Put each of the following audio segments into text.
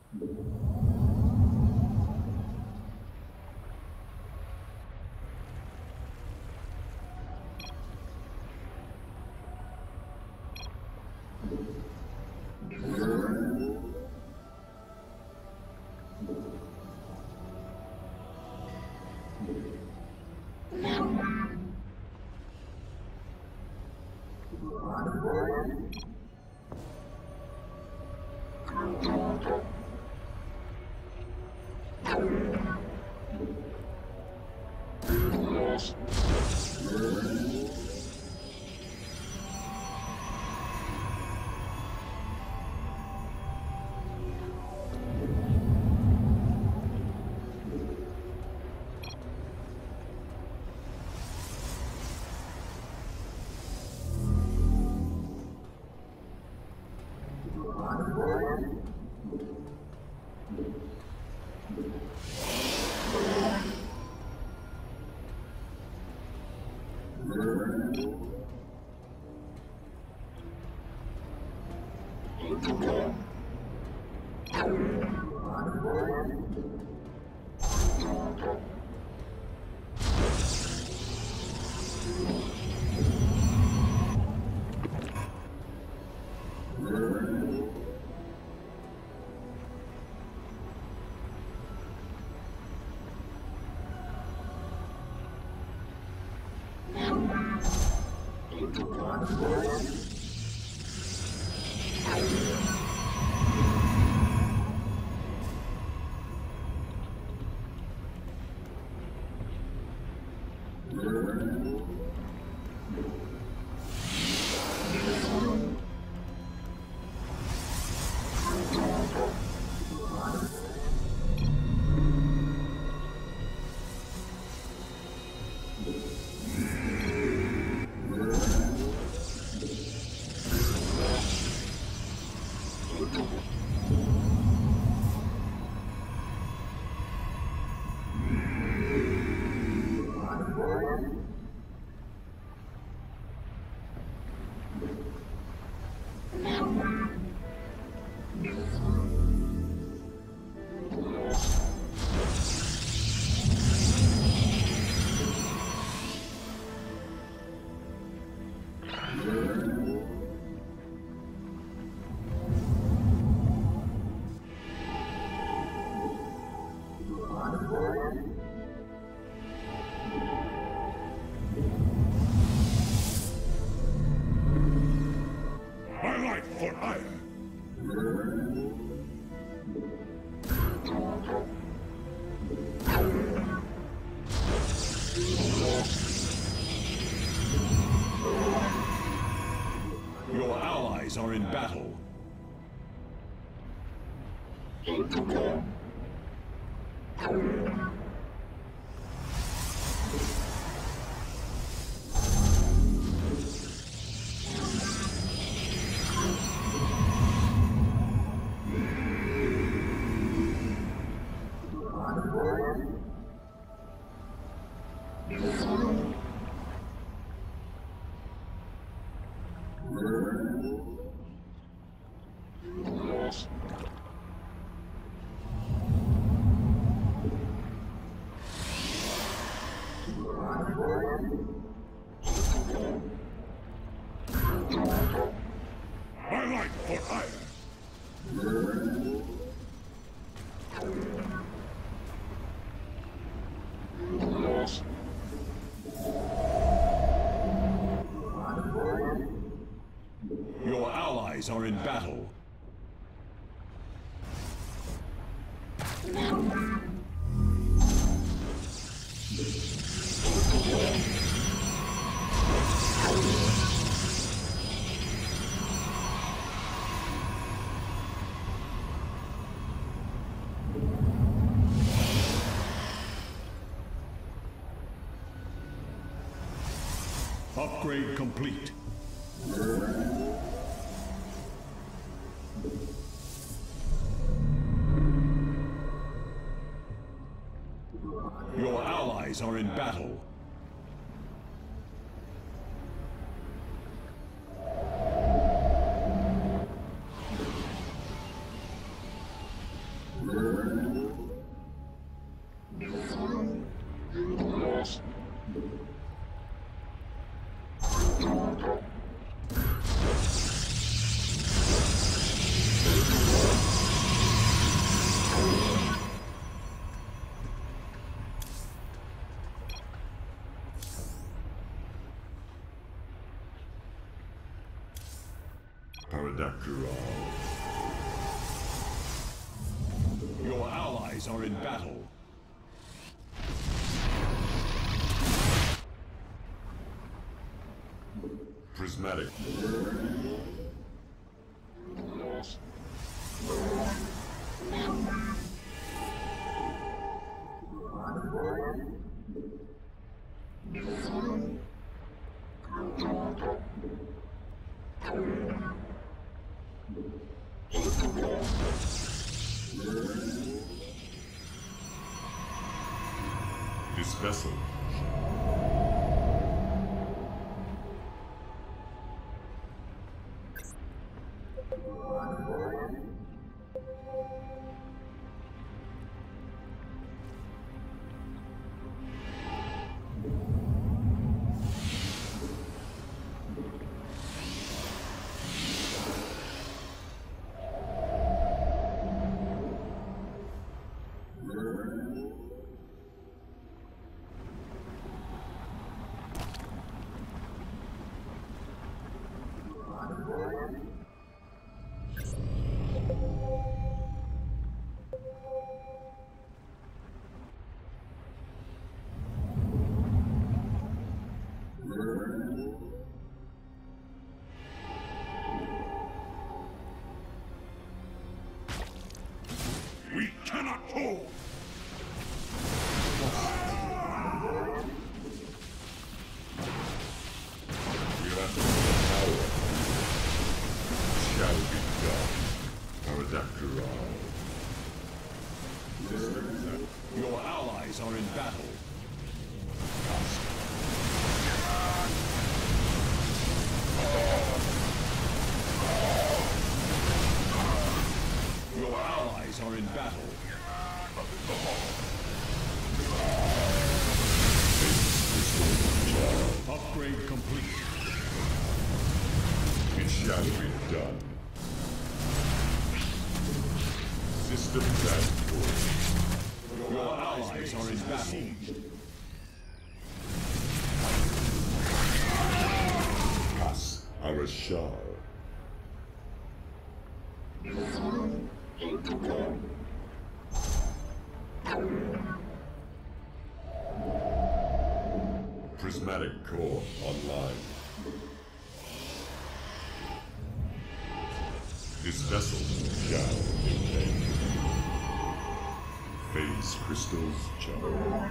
Are in battle. Your allies are in battle. Upgrade complete. Your allies are in battle. Your allies are in battle. Prismatic. This vessel. We cannot hold! We have the power. Shall be done. Paradactyral. Your allies are in battle. Your allies are in battle. Upgrade complete. It shall be done. System transport. Your allies are in battle. Pass Arashar. Prismatic core online. This vessel shall invade. Phase crystals charge.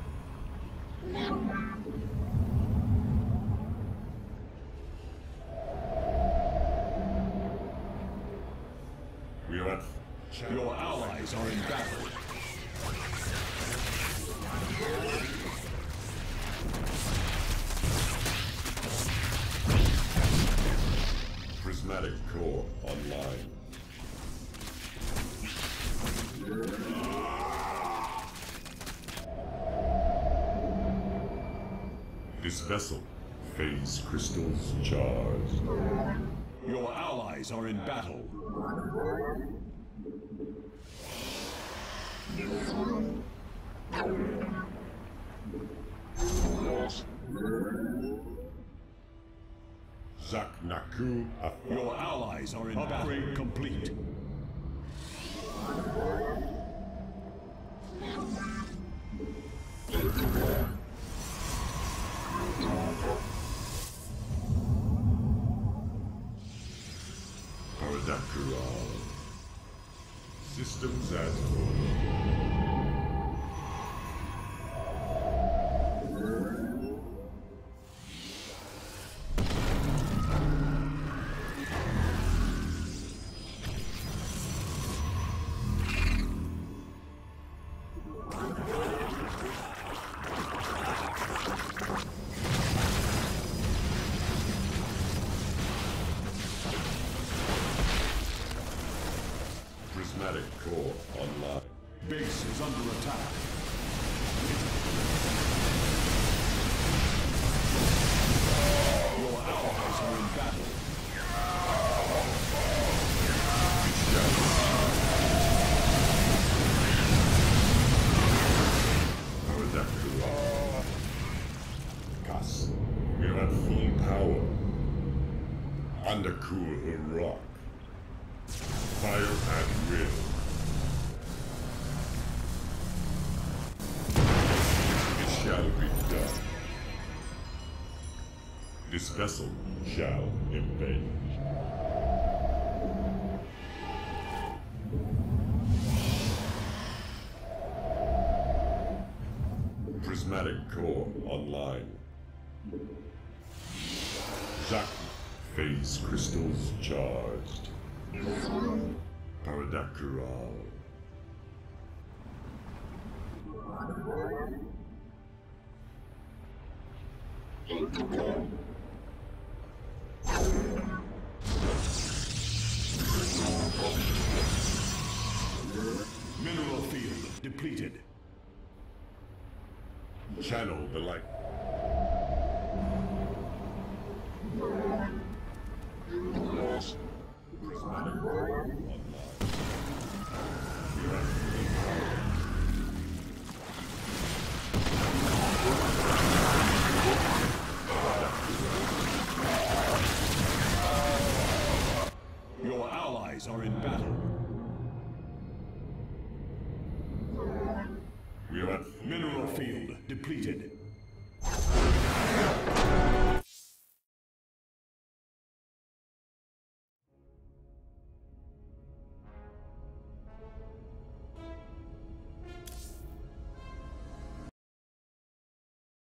We are at Your allies are in battle. Prismatic core online. This vessel, phase crystals charged. Your allies are in battle. Zaknaku Afa. Your allies are in battle. Upgrade complete. Paradactyral. Systems as full. Prismatic core online. Base is under attack. Your allies are in battle. Paradactyral. Gas. We are at full power. Undercool rock. This vessel shall invade. Prismatic core online. Zack phase crystals charged. Paradakural. Mineral field depleted. Channel the light. Prismatic core online. Your allies are in battle. We are at Mineral field depleted.